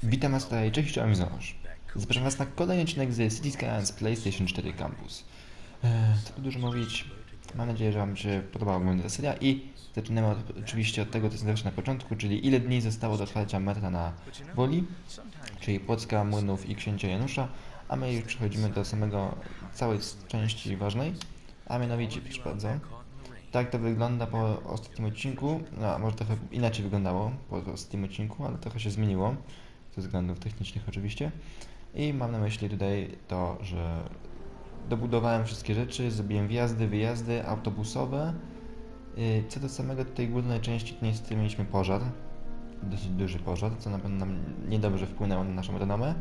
Witam was tutaj, cześć, czołem Mizonosz. Zapraszam was na kolejny odcinek z City Skylines PlayStation 4 Campus. Co tu dużo mówić, mam nadzieję, że wam się podobała oglądana seria i zaczynamy oczywiście od tego, co jest zawsze na początku, czyli ile dni zostało do otwarcia metra na Woli, czyli Płocka, Młynów i Księcia Janusza, a my już przechodzimy do całej części ważnej, a mianowicie, proszę bardzo, tak to wygląda po ostatnim odcinku, no może trochę inaczej wyglądało po ostatnim odcinku, ale trochę się zmieniło, ze względów technicznych oczywiście. I mam na myśli tutaj to, że dobudowałem wszystkie rzeczy, zrobiłem wjazdy, wyjazdy autobusowe. Co do samego tej głównej części, to niestety mieliśmy pożar, dosyć duży pożar, co na pewno nam niedobrze wpłynęło na naszą renomę.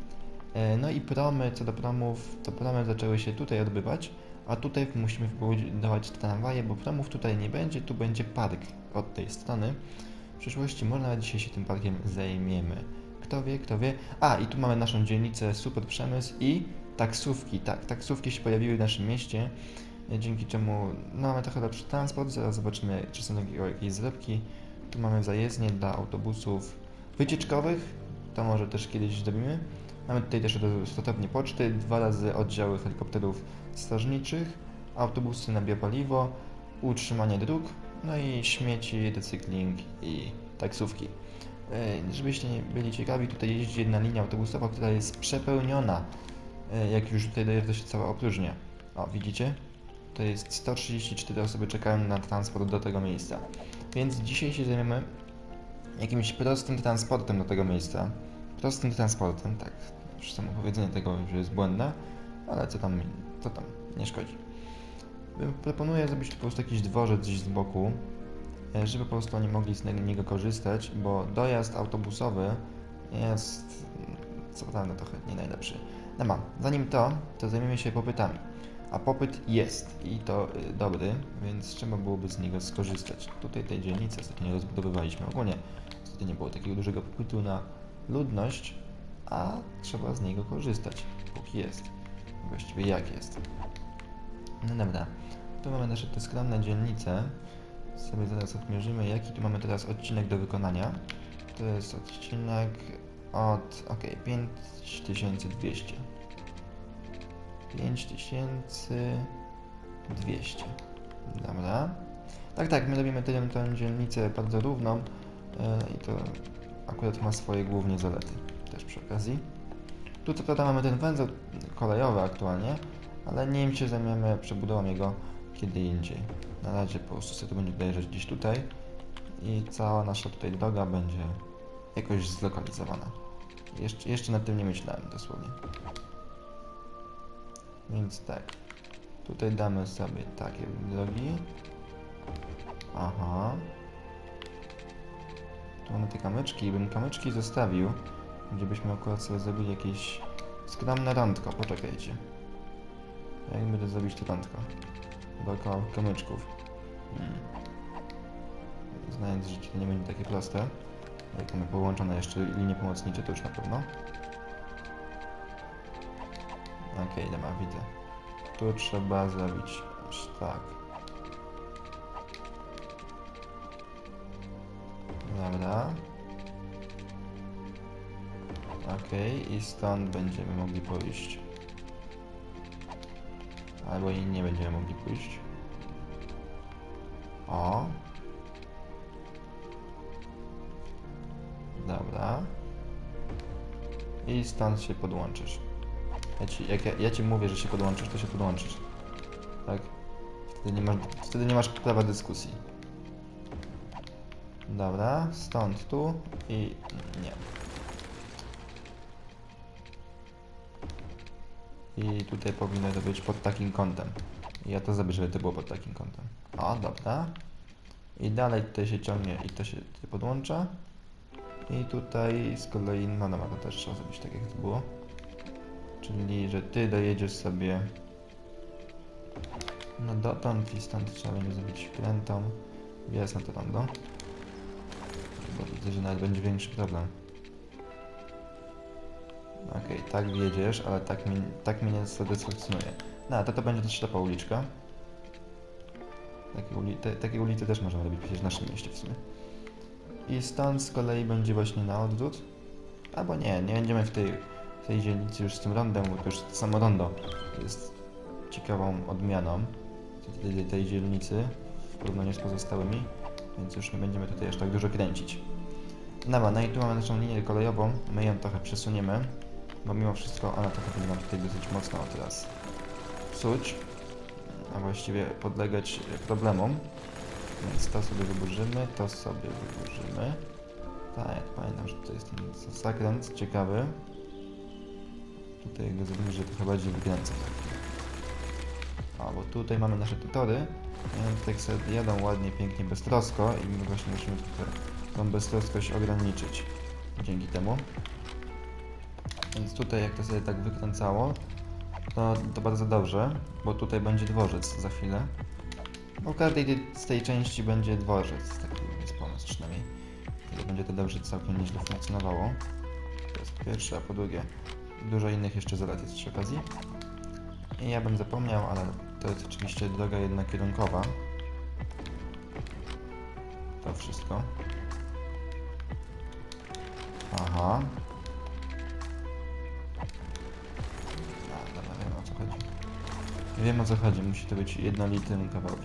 No i promy, co do promów, to promy zaczęły się tutaj odbywać, a tutaj musimy wybudować tramwaje, bo promów tutaj nie będzie, tu będzie park od tej strony. W przyszłości może nawet dzisiaj się tym parkiem zajmiemy. Kto wie, kto wie. A, i tu mamy naszą dzielnicę Super Przemysł i taksówki. Tak, taksówki się pojawiły w naszym mieście, dzięki czemu no, mamy trochę lepszy transport. Zaraz zobaczymy, czy są jakieś zwrotki. Tu mamy zajezdnię dla autobusów wycieczkowych, to może też kiedyś zrobimy. Mamy tutaj też stotownie poczty, 2 razy oddziały helikopterów strażniczych, autobusy na biopaliwo, utrzymanie dróg, no i śmieci, recykling i taksówki. Żebyście nie byli ciekawi, tutaj jeździ jedna linia autobusowa, która jest przepełniona. Jak już tutaj dojeżdża się cała opróżnia. O, widzicie? To jest 134 osoby czekają na transport do tego miejsca. Więc dzisiaj się zajmiemy jakimś prostym transportem do tego miejsca. Prostym transportem, tak. Już samo powiedzenie tego już jest błędne, ale co tam, nie szkodzi. Proponuję zrobić tu po prostu jakiś dworzec gdzieś z boku, żeby po prostu oni mogli z niego korzystać, bo dojazd autobusowy jest, co prawda, trochę nie najlepszy. No zanim to zajmiemy się popytami. A popyt jest i to dobry, więc trzeba byłoby z niego skorzystać. Tutaj tej dzielnicy ostatnio rozbudowywaliśmy. Ogólnie ostatnio nie było takiego dużego popytu na ludność, a trzeba z niego korzystać, póki jest. Właściwie jak jest. No dobra, tu mamy nasze te skromne dzielnice. Sobie zaraz odmierzymy, jaki tu mamy teraz odcinek do wykonania. To jest odcinek od, 5200. 5200. Dobra. Tak, my robimy tę dzielnicę bardzo równą i to akurat ma swoje głównie zalety, też przy okazji. Tu co prawda mamy ten węzeł kolejowy aktualnie, ale nim się zajmiemy przebudową jego kiedy indziej. Na razie po prostu sobie to będzie dojeżdżać gdzieś tutaj i cała nasza tutaj droga będzie jakoś zlokalizowana. Jeszcze nad tym nie myślałem dosłownie. Więc tak, tutaj damy sobie takie drogi. Aha. Tu mamy te kamyczki, bym kamyczki zostawił, gdzie byśmy akurat sobie zrobili jakieś skromne rądko, poczekajcie. Jak będę zrobić to rądko? Dookoła kamyczków. Znając, że to nie będzie takie proste. Jak mamy połączone jeszcze linie pomocnicze, to już na pewno. Okej, dobra, widzę. Tu trzeba zrobić aż tak. Dobra. Okej, i stąd będziemy mogli pójść. Albo i nie będziemy mogli pójść. O. Dobra. I stąd się podłączysz. Jak ja ci mówię, że się podłączysz, to się podłączysz. Tak? Wtedy nie masz prawa dyskusji. Dobra, stąd tu i nie. I tutaj powinno to być pod takim kątem. I ja to zrobię, żeby to było pod takim kątem. O, dobra. I dalej tutaj się ciągnie i to się tutaj podłącza. I tutaj z kolei, no dobra, to też trzeba zrobić tak jak to było. Czyli, że ty dojedziesz sobie no dotąd i stąd trzeba będzie zrobić wkrętą wjazd na to rondo. Bo widzę, że nawet będzie większy problem. Okej, tak wjedziesz, ale tak mnie nie satysfakcjonuje. No, to będzie też ślepa uliczka. Takie ulice też można robić przecież w naszym mieście w sumie. I stąd z kolei będzie właśnie na odwrót. Albo nie będziemy w tej dzielnicy już z tym rondem, bo to już samo rondo jest ciekawą odmianą tej dzielnicy w porównaniu z pozostałymi, więc już nie będziemy tutaj aż tak dużo kręcić. Dobra, no i tu mamy naszą linię kolejową, my ją trochę przesuniemy, bo mimo wszystko ona trochę będzie nam tutaj dosyć mocno teraz psuć, a właściwie podlegać problemom. Więc to sobie wyburzymy, to sobie wyburzymy. Tak, pamiętam, że tutaj jest ten zakręt ciekawy. Tutaj go zrobimy, że trochę bardziej wykręcę. A, bo tutaj mamy nasze tutory. I one tutaj sobie jadą ładnie, pięknie, beztrosko i my właśnie musimy trochę tą beztroskość ograniczyć dzięki temu. Więc tutaj jak to sobie tak wykręcało, to bardzo dobrze, bo tutaj będzie dworzec za chwilę. Bo każdej z tej części będzie dworzec, taki jest pomysł przynajmniej. Wtedy będzie to dobrze całkiem nieźle funkcjonowało. To jest po pierwsze, a po drugie dużo innych jeszcze zalet jest przy okazji. I ja bym zapomniał, ale to jest oczywiście droga jednokierunkowa. To wszystko. Aha. Dobra, wiem o co chodzi. Wiem o co chodzi, musi to być jednolitym kawałkiem.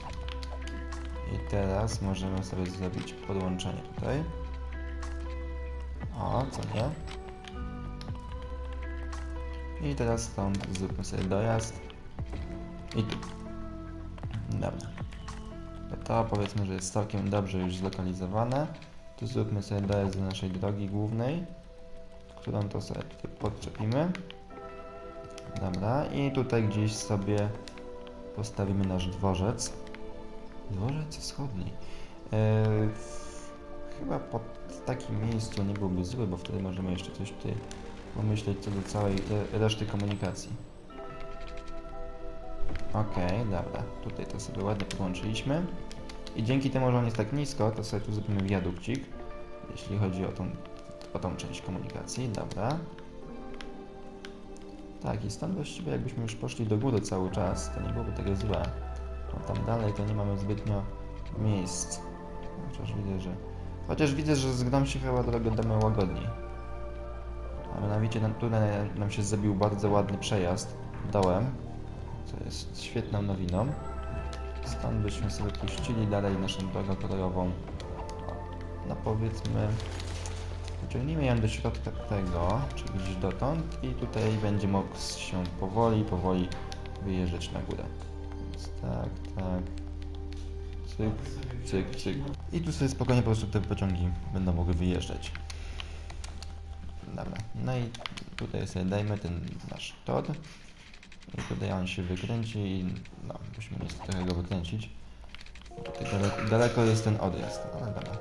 I teraz możemy sobie zrobić podłączenie tutaj. O, co nie? I teraz stąd zróbmy sobie dojazd. I tu. Dobra. To powiedzmy, że jest całkiem dobrze już zlokalizowane. Tu zróbmy sobie dojazd do naszej drogi głównej, którą to sobie tutaj podczepimy. Dobra, i tutaj gdzieś sobie postawimy nasz dworzec. Dworzec wschodni. Chyba pod takim miejscu nie byłby zły, bo wtedy możemy jeszcze coś tutaj pomyśleć co do całej reszty komunikacji. Okej, dobra. Tutaj to sobie ładnie podłączyliśmy. I dzięki temu, że on jest tak nisko, to sobie tu zrobimy wiadukcik, jeśli chodzi o tą część komunikacji. Dobra. Tak, i stąd właściwie jakbyśmy już poszli do góry cały czas, to nie byłoby takie złe. No tam dalej to nie mamy zbytnio miejsc. Chociaż widzę, że z grom się chyba drogę damy łagodniej. A mianowicie tutaj nam się zrobił bardzo ładny przejazd dołem, co jest świetną nowiną. Stąd byśmy sobie puścili dalej naszą drogę kolejową. No powiedzmy, wyciągnijmy ją do środka tego, czyli gdzieś dotąd i tutaj będzie mógł się powoli wyjeżdżać na górę. Więc tak. Cyk. I tu sobie spokojnie po prostu te pociągi będą mogły wyjeżdżać. Dobra, no i tutaj sobie dajmy ten nasz tor. I tutaj on się wykręci i no, musimy niestety trochę go wykręcić. Tutaj daleko jest ten odjazd, ale dobra.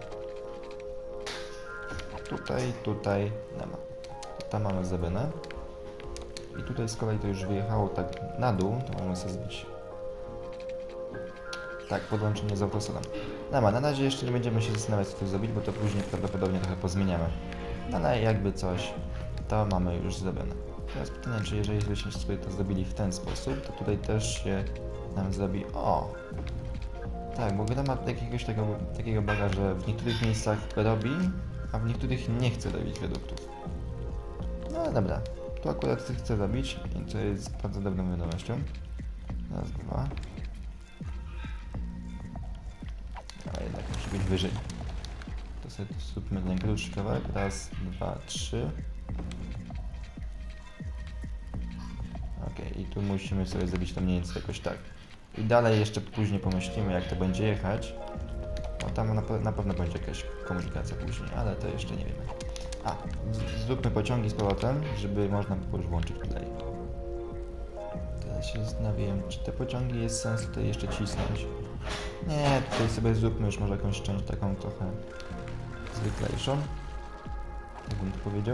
Tutaj, dobra. Tam mamy zebynę. I tutaj z kolei to już wyjechało tak na dół, to możemy sobie zbić. Tak, podłączenie z autosolem. Dobra, na razie jeszcze nie będziemy się zastanawiać co tu zrobić, bo to później prawdopodobnie trochę pozmieniamy. No ale jakby coś, to mamy już zrobione. Teraz pytanie, czy jeżeli byśmy sobie to zrobili w ten sposób, to tutaj też się nam zrobi... O! Tak, bo gra ma jakiegoś takiego buga, że w niektórych miejscach robi, a w niektórych nie chce robić wiaduktów. No dobra, tu akurat chcę robić i to jest bardzo dobrą wiadomością. Raz, dwa. Ale jednak musi być wyżej. To sobie tu zróbmy ten krótszy kawałek. Raz, dwa, trzy. Ok, i tu musimy sobie zrobić to mniej więcej jakoś tak. I dalej jeszcze później pomyślimy, jak to będzie jechać. No tam na pewno będzie jakaś komunikacja później, ale to jeszcze nie wiemy. A, zróbmy pociągi z powrotem, żeby można było już włączyć play. Teraz się zastanawiam, czy te pociągi jest sens tutaj jeszcze cisnąć. Nie, tutaj sobie zróbmy już może jakąś część taką trochę zwyklejszą. Tak bym to powiedział.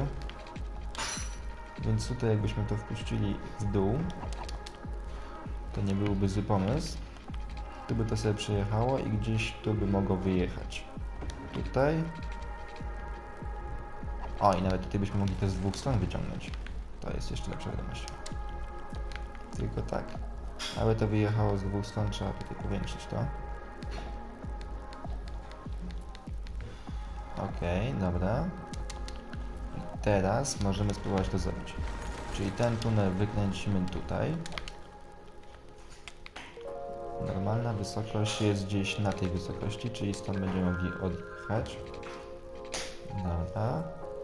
Więc tutaj jakbyśmy to wpuścili w dół, to nie byłby zły pomysł. Tu by to sobie przejechało i gdzieś tu by mogło wyjechać. Tutaj. O, i nawet tutaj byśmy mogli to z dwóch stron wyciągnąć. To jest jeszcze lepsza wiadomość. Tylko tak. Aby to wyjechało z dwóch stron, trzeba tutaj powiększyć to. Okej, dobra. I teraz możemy spróbować to zrobić. Czyli ten tunel wykręcimy tutaj. Normalna wysokość jest gdzieś na tej wysokości, czyli stąd będziemy mogli odjechać. Dobra.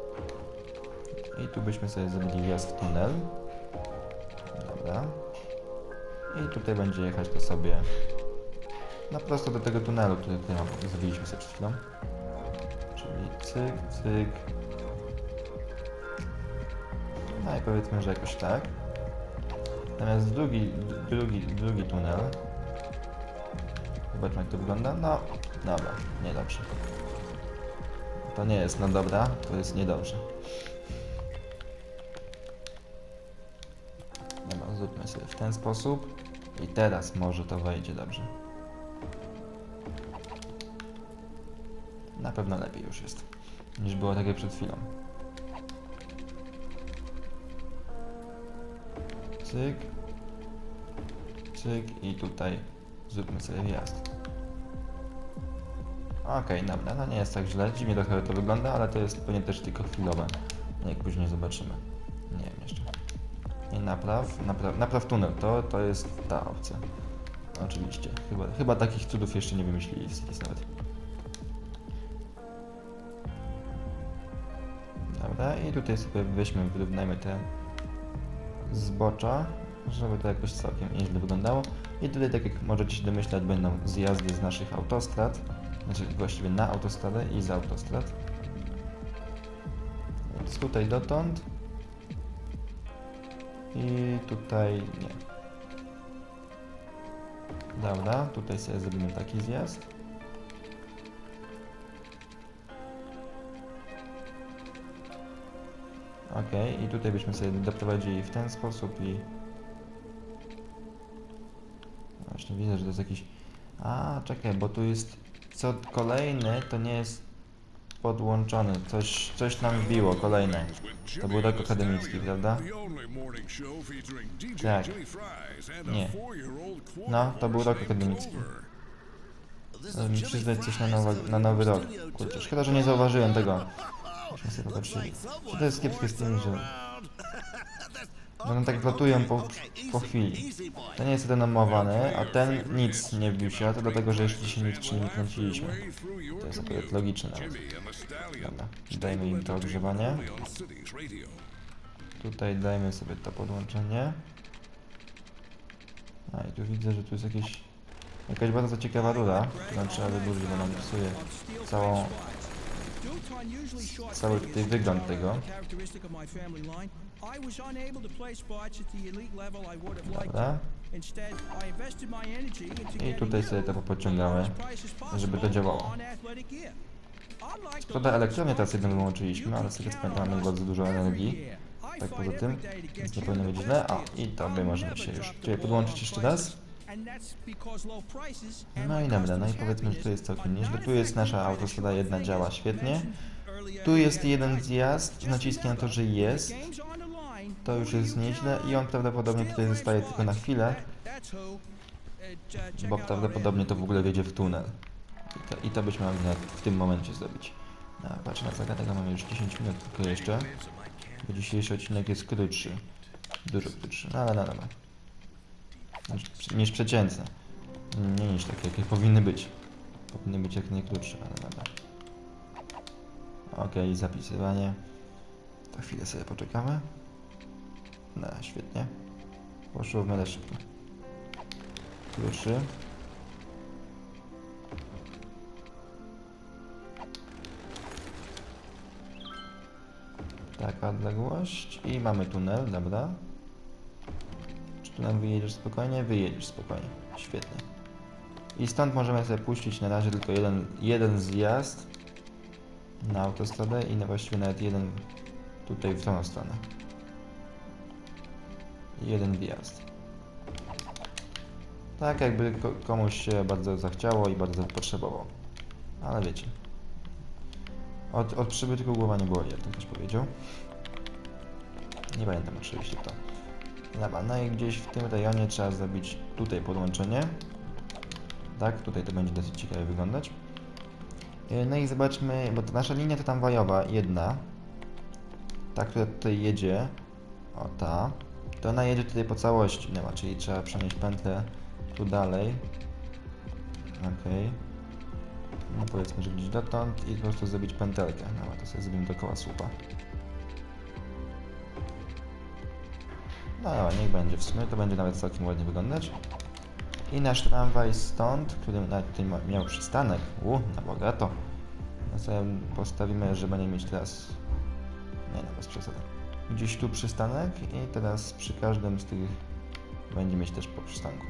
I tu byśmy sobie zrobili wjazd w tunel. Dobra. I tutaj będzie jechać to sobie no prosto do tego tunelu, który tutaj zrobiliśmy sobie przed chwilą. Czyli cyk, cyk. No i powiedzmy, że jakoś tak. Natomiast drugi tunel. Zobaczmy, jak to wygląda. No, dobra, niedobrze. To nie jest no dobra, to jest niedobrze. Dobra, zróbmy sobie w ten sposób. I teraz może to wejdzie dobrze. Na pewno lepiej już jest, niż było tak jak przed chwilą. Cyk. Cyk i tutaj zróbmy sobie wjazd. Okej, dobra, no nie jest tak źle. Dziwnie trochę to wygląda, ale to jest pewnie też tylko chwilowe. Jak później zobaczymy. Nie wiem jeszcze. I napraw tunel. To jest ta opcja. Oczywiście. Chyba takich cudów jeszcze nie wymyślili w Cities nawet. Dobra, i tutaj sobie weźmy, wyrównajmy te zbocza, żeby to jakoś całkiem nieźle wyglądało. I tutaj, tak jak możecie się domyślać, będą zjazdy z naszych autostrad, znaczy właściwie na autostradę i z autostrad. Więc tutaj dotąd i tutaj nie. Dobra, tutaj sobie zrobimy taki zjazd. Ok, i tutaj byśmy sobie doprowadzili w ten sposób i... Właśnie widzę, że to jest jakiś... A, czekaj, bo tu jest... Co kolejny, to nie jest podłączony. Coś nam wbiło, kolejne. To był rok akademicki, prawda? Tak. Nie. No, to był rok akademicki. Mi przyznać coś na nowy rok. Kurczę, szkoda, że nie zauważyłem tego. Myśmy sobie popatrzyli. Czy to jest kiepskie z tym, że one tak wlatują po chwili. Ten jest renomowany, a ten nic nie wbił się, a to dlatego, że jeszcze się nic przy nim kręciliśmy. To jest akurat logiczne nawet. Dobra, dajmy im to ogrzewanie. Tutaj dajmy sobie to podłączenie. A i tu widzę, że tu jest jakaś bardzo ciekawa rura, którą trzeba wyburzyć, bo nam psuje cały tutaj wygląd tego. Dobra. I tutaj sobie to popodciągamy, żeby to działało. Szkoda, elektrownię teraz jedną wyłączyliśmy, ale z tego co pamiętam, mamy bardzo dużo energii. Tak poza tym, więc nie powinno być źle. A, i to my możemy się już podłączyć jeszcze raz. No i dobra, no i powiedzmy, że tu jest całkiem nieźle. Tu jest nasza autostrada jedna, działa świetnie. Tu jest jeden zjazd z naciskiem na to, że jest. To już jest nieźle i on prawdopodobnie tutaj zostaje tylko na chwilę, bo prawdopodobnie to w ogóle wjedzie w tunel. I to byśmy mogli w tym momencie zrobić. No, patrzę na zagadkę, mamy już 10 minut tylko jeszcze, bo dzisiejszy odcinek jest krótszy. Dużo krótszy, no ale dobra. Niż przeciętne. Nie niż takie, jakie powinny być. Powinny być jak najkrótsze, ale dobra. Okej, zapisywanie. To chwilę sobie poczekamy. No, świetnie. Poszło w miarę szybko. Krótszy. Taka odległość. I mamy tunel, dobra. Czy tu nam wyjedziesz spokojnie? Wyjedziesz spokojnie. Świetnie. I stąd możemy sobie puścić na razie tylko jeden zjazd na autostradę i właściwie nawet jeden tutaj w tą stronę. Jeden wjazd. Tak jakby komuś się bardzo zachciało i bardzo potrzebował. Ale wiecie. Od przybytku głowa nie boli, jak to ktoś powiedział. Nie pamiętam oczywiście to. Dobra, no i gdzieś w tym rejonie trzeba zrobić tutaj podłączenie. Tak, tutaj to będzie dosyć ciekawie wyglądać. No i zobaczmy, bo to nasza linia to tramwajowa, jedna. ta, która tutaj jedzie, o ta, to ona jedzie tutaj po całości, nie ma, czyli trzeba przenieść pętlę tu dalej. Okej. No powiedzmy, że gdzieś dotąd i po prostu zrobić pętelkę. No to sobie zrobimy dookoła słupa. No dobra, niech będzie w sumie, to będzie nawet całkiem ładnie wyglądać. I nasz tramwaj stąd, który nawet tutaj miał przystanek, na bogato. No sobie postawimy, że będzie mieć teraz... Nie no, bez przesady. Gdzieś tu przystanek i teraz przy każdym z tych będzie mieć też po przystanku.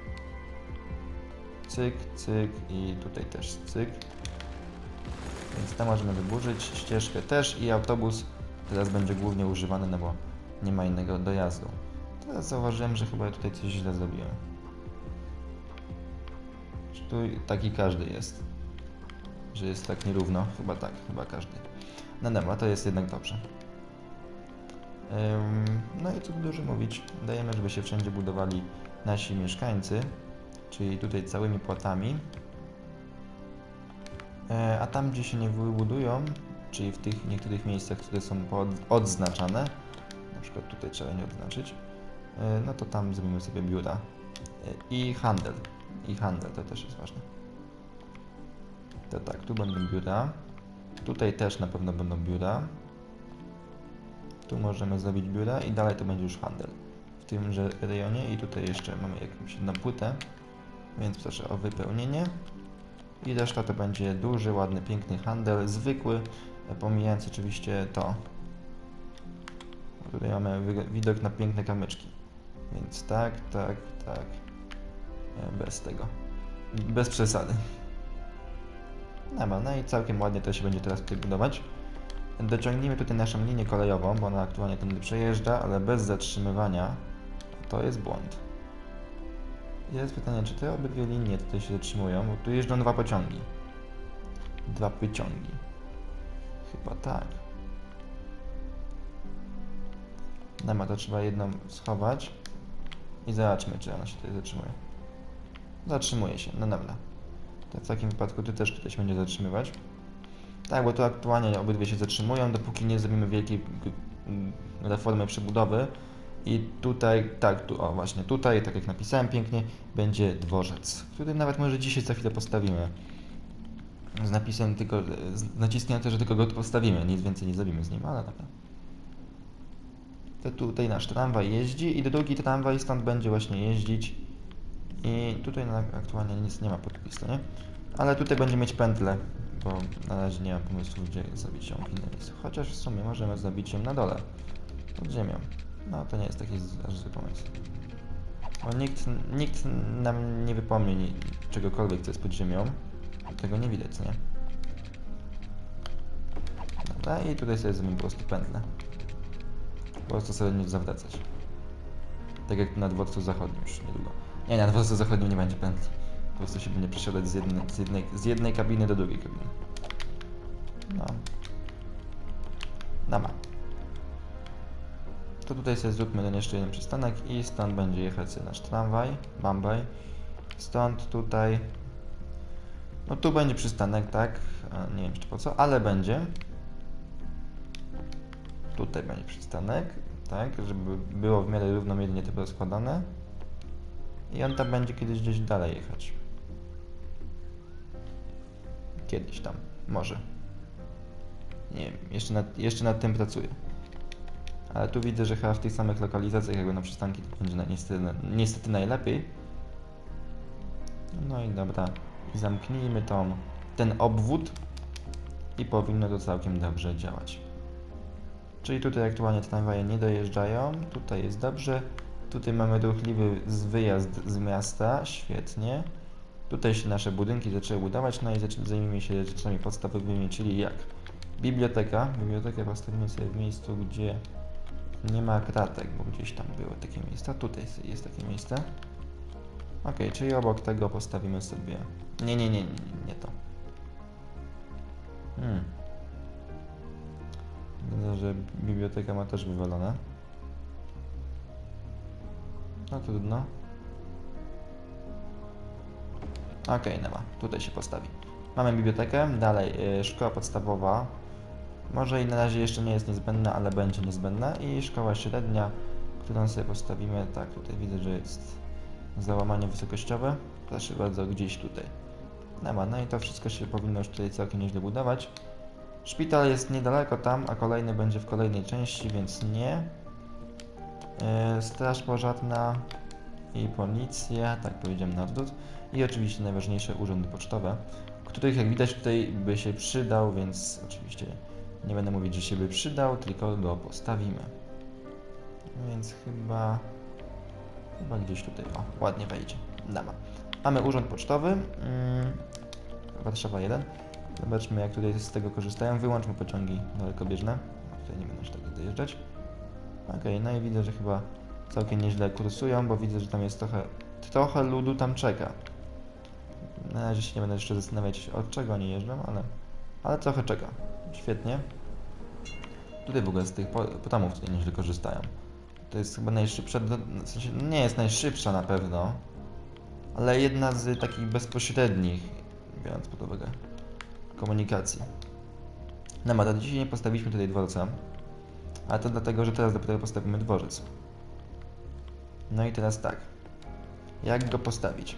Cyk, cyk i tutaj też cyk. Więc tam możemy wyburzyć ścieżkę też i autobus teraz będzie głównie używany, no bo nie ma innego dojazdu. Teraz zauważyłem, że chyba ja tutaj coś źle zrobiłem. Czy tu taki każdy jest? Że jest tak nierówno? Chyba tak, chyba każdy. No dobra, to jest jednak dobrze. No i co tu dużo mówić, dajemy, żeby się wszędzie budowali nasi mieszkańcy, czyli tutaj całymi płatami. A tam, gdzie się nie wybudują, czyli w tych niektórych miejscach, które są odznaczane, na przykład tutaj trzeba nie odznaczyć, no to tam zrobimy sobie biura. I handel. I handel, to też jest ważne. To tak, tu będą biura. Tutaj też na pewno będą biura. Tu możemy zrobić biura i dalej to będzie już handel. W tymże rejonie i tutaj jeszcze mamy jakąś jedną płytę, więc proszę o wypełnienie. I reszta to będzie duży, ładny, piękny handel, zwykły, pomijając oczywiście to. Tutaj mamy widok na piękne kamyczki. Więc tak, tak, tak. Bez tego. Bez przesady. No i całkiem ładnie to się będzie teraz tutaj budować. Dociągnijmy tutaj naszą linię kolejową, bo ona aktualnie tędy przejeżdża, ale bez zatrzymywania. To jest błąd. Jest pytanie, czy te obydwie linie tutaj się zatrzymują, bo tu jeżdżą dwa pociągi. Dwa pociągi. Chyba tak. Dobra, to trzeba jedną schować i zobaczmy, czy ona się tutaj zatrzymuje. Zatrzymuje się, no dobra. To w takim wypadku ty też tutaj się będzie zatrzymywać. Tak, bo tu aktualnie obydwie się zatrzymują, dopóki nie zrobimy wielkiej reformy przebudowy. I tutaj, tak, tu, o właśnie tutaj, tak jak napisałem pięknie, będzie dworzec, który nawet może dzisiaj za chwilę postawimy. Z napisem tylko, z naciskiem też, że tylko go tu postawimy, nic więcej nie zrobimy z nim, ale dobra. To tutaj nasz tramwaj jeździ i drugi tramwaj stąd będzie właśnie jeździć. I tutaj aktualnie nic nie ma po drugiej stronie, ale tutaj będzie mieć pętlę, bo na razie nie mam pomysłu, gdzie zrobić ją w innym miejscu. Chociaż w sumie możemy zrobić ją na dole, pod ziemią. No to nie jest taki aż zły pomysł. Bo nikt nam nie wypomnie czegokolwiek, co jest pod ziemią. Tego nie widać, co nie? Dobra, i tutaj sobie zrobimy po prostu pętlę. Po prostu sobie nie zawracać. Tak jak na dworcu zachodnim już niedługo. Nie, na dworcu zachodnim nie będzie pętli. Po prostu się będzie przesiadać z jednej kabiny do drugiej kabiny. No. Dobra. To tutaj sobie zróbmy ten jeszcze jeden przystanek i stąd będzie jechać sobie nasz tramwaj, Bambaj. Stąd tutaj, no tu będzie przystanek, tak, nie wiem czy po co, ale będzie. Tutaj będzie przystanek, tak, żeby było w miarę równomiernie to rozkładane. I on tam będzie kiedyś gdzieś dalej jechać. Kiedyś tam, może. Nie wiem, jeszcze nad tym pracuję. Ale tu widzę, że chyba w tych samych lokalizacjach jakby na przystanki to będzie niestety najlepiej. No i dobra, zamknijmy ten obwód i powinno to całkiem dobrze działać. Czyli tutaj aktualnie tramwaje nie dojeżdżają, tutaj jest dobrze. Tutaj mamy ruchliwy wyjazd z miasta, świetnie. Tutaj się nasze budynki zaczęły budować, no i zajmijmy się rzeczami podstawowymi, czyli jak? Biblioteka. Bibliotekę postawimy sobie w miejscu, gdzie nie ma kratek, bo gdzieś tam były takie miejsca. Tutaj jest takie miejsce. Ok, czyli obok tego postawimy sobie... Nie to. Widzę, że biblioteka ma też wywalone. No trudno. Ok, no ma. Tutaj się postawi. Mamy bibliotekę, dalej szkoła podstawowa. Może i na razie jeszcze nie jest niezbędna, ale będzie niezbędna. I szkoła średnia, którą sobie postawimy, tak, tutaj widzę, że jest załamanie wysokościowe. Proszę bardzo, gdzieś tutaj. No i to wszystko się powinno już tutaj całkiem nieźle budować. Szpital jest niedaleko tam, a kolejny będzie w kolejnej części, więc nie. Straż pożarna i policja, tak powiedziałem na odwrót. I oczywiście najważniejsze urzędy pocztowe, których jak widać tutaj by się przydał, więc oczywiście nie będę mówić, że się by przydał, tylko go postawimy. Więc chyba gdzieś tutaj, o, ładnie wejdzie. Dama. Mamy urząd pocztowy, Warszawa 1. Zobaczmy, jak tutaj z tego korzystają. Wyłączmy pociągi dalekobieżne. Tutaj nie będę już tak dojeżdżać. Okej, no i widzę, że chyba całkiem nieźle kursują, bo widzę, że tam jest trochę ludu tam czeka. Na razie się nie będę jeszcze zastanawiać, od czego oni jeżdżą, ale trochę czeka. Świetnie. Tutaj w ogóle z tych potamów tutaj nieźle korzystają. To jest chyba najszybsza, w sensie nie jest najszybsza na pewno, ale jedna z takich bezpośrednich, biorąc pod uwagę, komunikacji. No to dzisiaj nie postawiliśmy tutaj dworca, a to dlatego, że teraz dopiero postawimy dworzec. No i teraz tak, jak go postawić?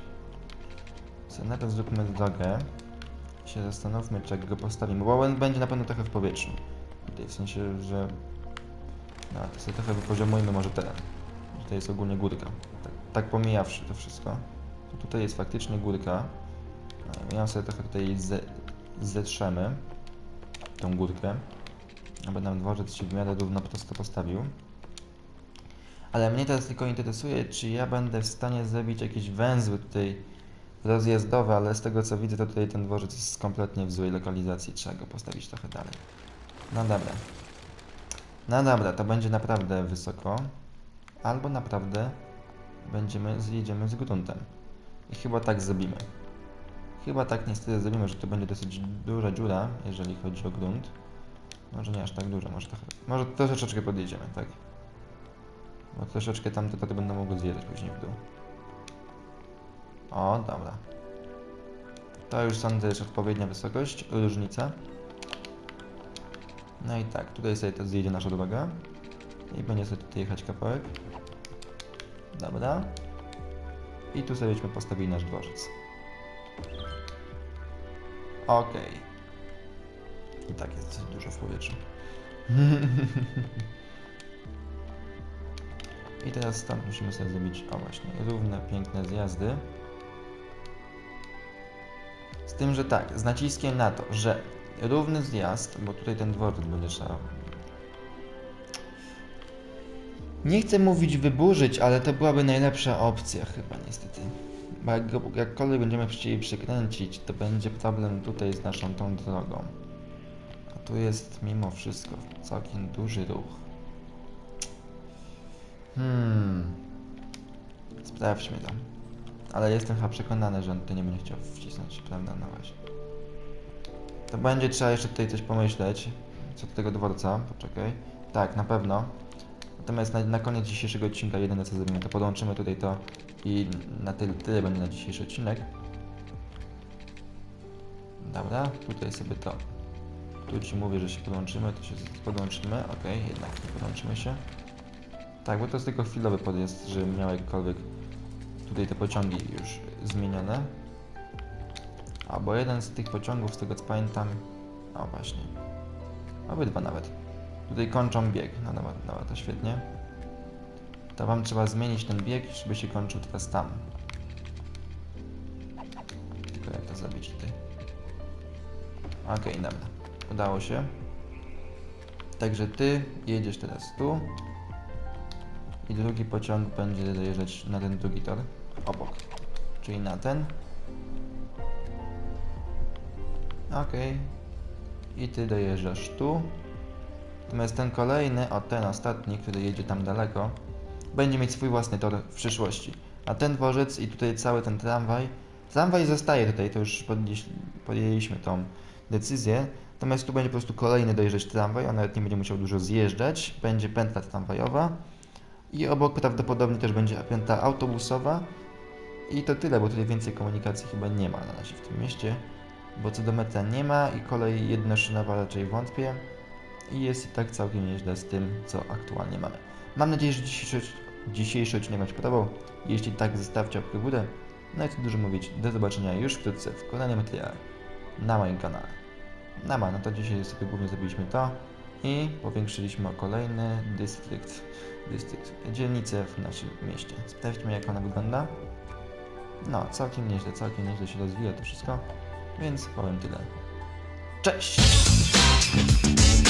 Co na to zróbmy drogę, się zastanówmy, czy jak go postawimy, bo on będzie na pewno trochę w powietrzu. Tutaj w sensie, że no, to sobie trochę wypoziomujmy może teren. Tutaj jest ogólnie górka. Tak pomijawszy to wszystko. To tutaj jest faktycznie górka. No, ją sobie trochę tutaj zetrzemy. Tą górkę. Aby nam dworzec się w miarę równo prosto postawił. Ale mnie teraz tylko interesuje, czy ja będę w stanie zrobić jakieś węzły tutaj rozjazdowe, ale z tego co widzę, to tutaj ten dworzec jest kompletnie w złej lokalizacji. Trzeba go postawić trochę dalej. No dobra. No dobra, to będzie naprawdę wysoko. Albo naprawdę zjedziemy z gruntem. I chyba tak zrobimy. Chyba tak niestety zrobimy, że to będzie dosyć duża dziura, jeżeli chodzi o grunt. Może nie aż tak duża, może troszeczkę podjedziemy, tak? Bo troszeczkę tamte tory będą mogły zjeżdżać później w dół. O, dobra. To już sądzę, jest odpowiednia wysokość, różnica. No i tak, tutaj sobie to zjedzie nasza droga. I będzie sobie tutaj jechać kawałek. Dobra. I tu sobie postawili nasz dworzec. Okej. I tak jest dosyć dużo w powietrzu. I teraz stąd musimy sobie zrobić, o właśnie, równe, piękne zjazdy. Z tym, że tak, z naciskiem na to, że równy zjazd, bo tutaj ten dworzec będzie trzeba... Nie chcę mówić wyburzyć, ale to byłaby najlepsza opcja chyba niestety. Bo jakkolwiek będziemy chcieli przykręcić, to będzie problem tutaj z naszą tą drogą. A tu jest mimo wszystko całkiem duży ruch. Sprawdźmy to. Ale jestem chyba przekonany, że on tutaj nie będzie chciał wcisnąć, prawda? No właśnie. To będzie trzeba jeszcze tutaj coś pomyśleć. Co do tego dworca, poczekaj. Tak, na pewno. Natomiast na koniec dzisiejszego odcinka jedyne co zrobimy, to podłączymy tutaj to i na tyle będzie na dzisiejszy odcinek. Dobra, tutaj sobie to. Tu ci mówię, że się podłączymy, to się podłączymy. Okej, jednak nie podłączymy się. Tak, bo to jest tylko chwilowy podjazd, żebym miał jakkolwiek tutaj te pociągi już zmienione. Albo jeden z tych pociągów, z tego co pamiętam, o właśnie, obydwa nawet, tutaj kończą bieg, no dobra, to świetnie. To wam trzeba zmienić ten bieg, żeby się kończył teraz tam. Tylko jak to zrobić tutaj? Okej, dobra, udało się. Także ty jedziesz teraz tu. I drugi pociąg będzie dojeżdżać na ten drugi tor obok, czyli na ten. Okej. I ty dojeżdżasz tu. Natomiast ten kolejny, ten ostatni, który jedzie tam daleko, będzie mieć swój własny tor w przyszłości. A ten dworzec i tutaj cały ten tramwaj zostaje tutaj, to już podjęliśmy tą decyzję. Natomiast tu będzie po prostu kolejny dojeżdżać tramwaj, on nawet nie będzie musiał dużo zjeżdżać. Będzie pętla tramwajowa. I obok prawdopodobnie też będzie pętla autobusowa. I to tyle, bo tutaj więcej komunikacji chyba nie ma na razie w tym mieście. Bo co do metra nie ma i kolej jednoszynowa raczej wątpię. i jest i tak całkiem nieźle z tym, co aktualnie mamy. Mam nadzieję, że dzisiejszy odcinek Wam się podobał. Jeśli tak, zostawcie łapkę w górę. No i co dużo mówić, do zobaczenia już wkrótce w kolejnym materiale na moim kanale. No to dzisiaj sobie głównie zrobiliśmy to i powiększyliśmy o kolejny dystrykt, dzielnicę w naszym mieście. Sprawdźmy, jak ona wygląda. No, całkiem nieźle się rozwija to wszystko, więc powiem tyle. Cześć!